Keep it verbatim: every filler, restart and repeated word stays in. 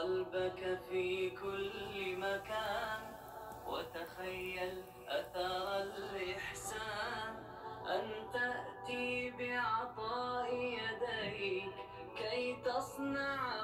قلبك في كل مكان، وتخيل أثر الإحسان أن تأتي بعطاء يديك كي تصنع